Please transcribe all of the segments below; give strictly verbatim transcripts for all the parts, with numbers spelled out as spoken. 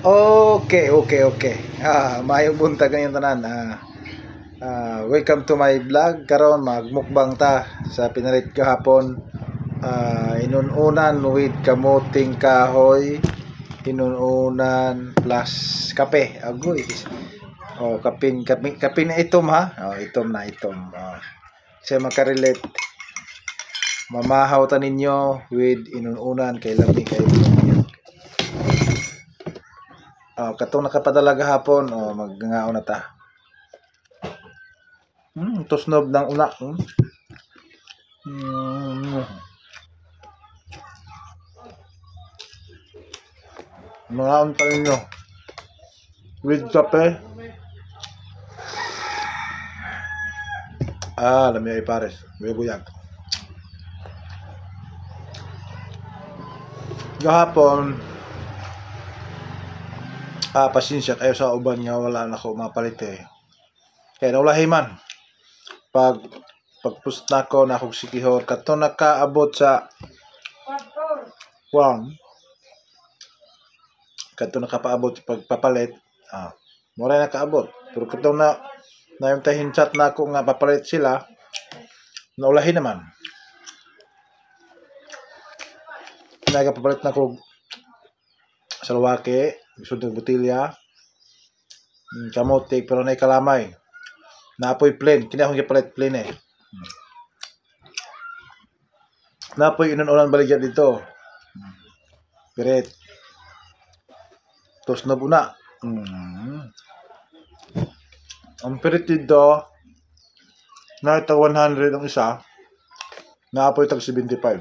Okay, okay, okay. Ah, mayong buntag ngayong tanan. Ah, ah, welcome to my vlog. Karon magmukbang ta sa pinalit kahapon. Ah, inununan with kamuting kahoy, inununan plus kape. Agoy. Oh, kapin kapin kapin na itom ha. Oh, itom na itom. Oh. Kasi makarelate. Mamahaw ta ninyo with inununan kay lami kay Oh, katong nakapadala gahapon, oh, magngaon na ta. Hmm, tusnob ng una. Hmm. Hmm. Mangaon pa ninyo. With kape. Ah, lami ay pares. Buyag. Gahapon, ah, pasensya kayo sa uban nga wala na ko mapalit eh. Kaya naulahi man. Pag pagpust na ko na akong sikihor, kato nakaabot sa one. Kato nakapaabot pagpapalit. Ah, mura nakaabot. Pero kato na na yung tahin chat na ako nga papalit sila, naulahi naman. Nagapapalit na ko sa lawake, sundog botilya, kamote, pero na kalamay. Naapoy plain, kini akong gipalit plain eh. Naapoy inununan baligyan dito. Piret. Tos na buna. Mm. Ang piret dito, na ito one hundred ang isa, naapoy tag seventy-five.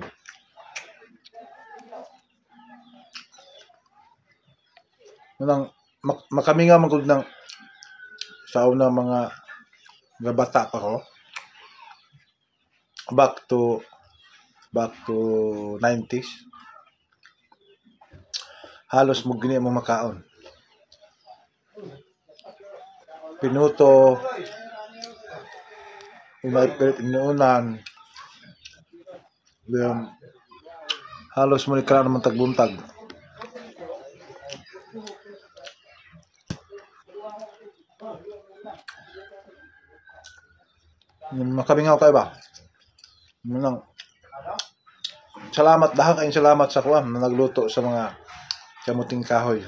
Nang mak makaminga magud ng sa una mga nga bata pa ko. Back to back to nineties. Halos mo gini mo makaon. Pinuto may pilit inuunan. Um, halos mo ni kala naman tagbuntag. Makamingaw kayo ba? Munang salamat daha kayong salamat sa kuan na nagluto sa mga kamuting kahoy.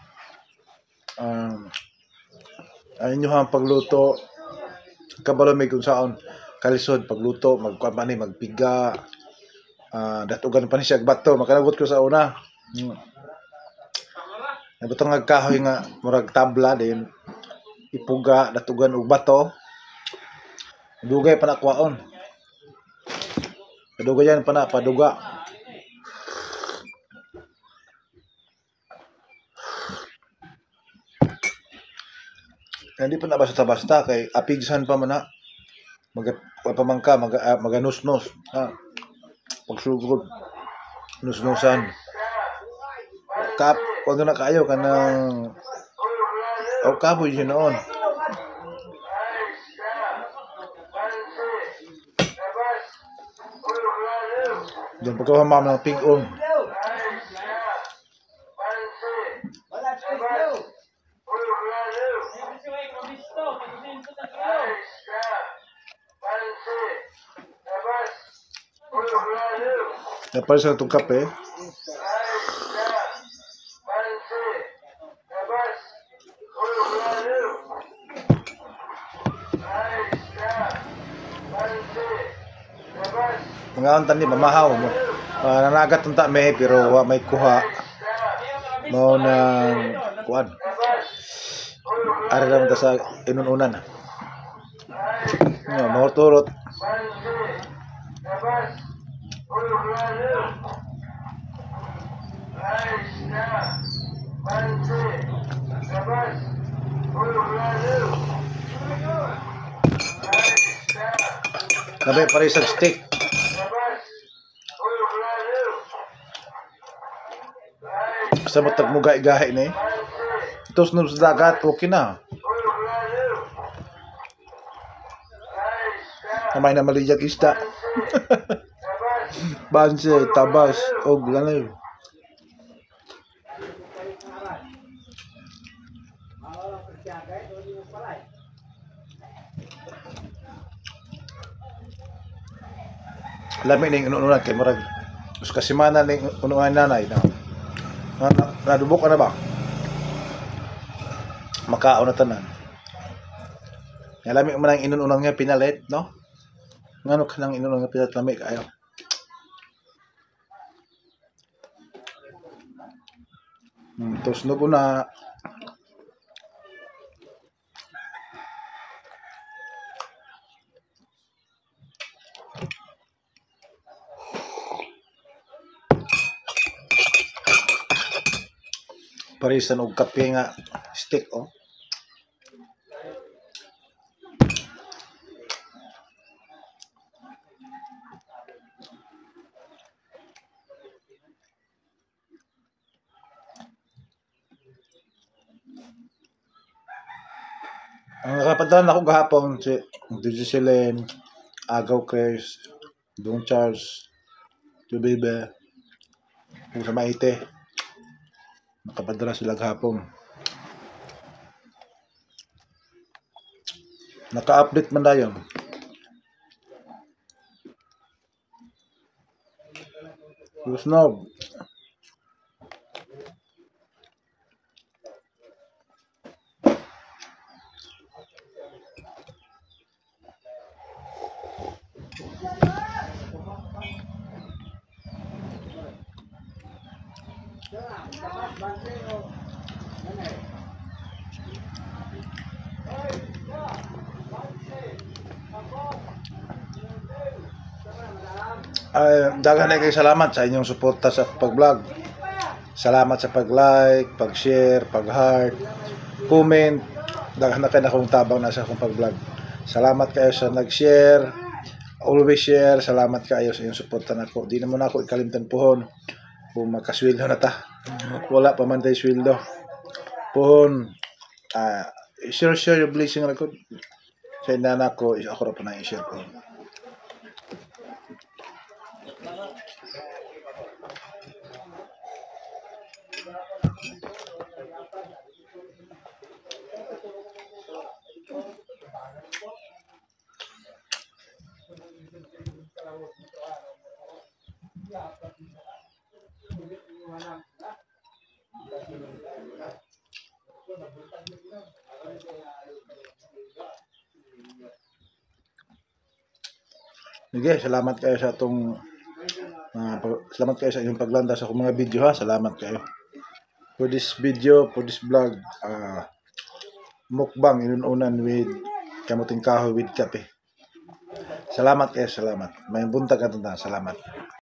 Um, ayun yung pagluto kabalomig kung saan kalisod pagluto magkuan pa ni magpiga uh, datugan pa ni siya bato makanabot ko sa una. Hmm. Nabutang nagkahoy nga murag tabla din ipuga datugan og bato. Dugay pa na kwaon. Padugay yan pa na, paduga. Hindi pa na basta-basta kay apigsan pa man na. Mag pamangka, mag uh, maganusnos. Ha. Pagsugod. Nusnusan. Kap, wag na kayo kanang o kaboy yun noon. Diyan pagkawamam ng pig-on. Napal sa itong kape. Mga antan ni mamahaw mo. Uh, nanagat unta may pero wa may kuha. Mao nang kuan. Ara lang ta sa inununan. No, mao turot. Nabe pare sa steak. Sa matag mo gahi-gahi ni. Ito sa dagat, okay na. Kamay na malijag isda. Banse, tabas, og lanay. Lami ning ununan kay murag us kasimana ning ununan nanay na. Na, na, nadubok ka na ba? Makaon na tanan. Lami man ang inununang nga pinalit, no? Ngano ka nang inunang nga pinalit lami kayo? Hmm, tos no na parisan og kape nga stick oh. Ang nakapadaan ako gahapon si Digisilin, Agaw Chris, Dong Charles, Tubebe, kung sa Maite. Nakapadala sila gahapon. Naka-update man dayon. Lusnob. Ay, daghan na kayo salamat sa inyong suporta sa pag-vlog. Salamat sa pag-like, pag-share, pag-heart, comment. Daghan na kayo na akong tabang na sa akong pag-vlog. Salamat kayo sa nag-share. Always share. Salamat kayo sa inyong suporta na ko. Di naman ako ikalimtan pohon. Kung magkaswildo na ta. Wala pa man tayo swildo. Pohon. Uh, share share yung blessing na ko. Sa inana ko, ako na pa na i-share ko. Sige, salamat kayo sa itong uh, salamat kayo sa inyong paglanda sa akong mga video ha. Salamat kayo. For this video, for this vlog, uh, mukbang inununan with kamuting kahoy with kape. Salamat kayo, salamat. May buntag at salamat.